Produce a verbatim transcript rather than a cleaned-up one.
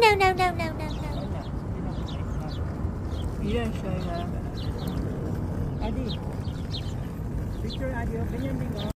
no, no, no, no, no, no. Yes, I have. Adi. Picture Adi, ganyan din.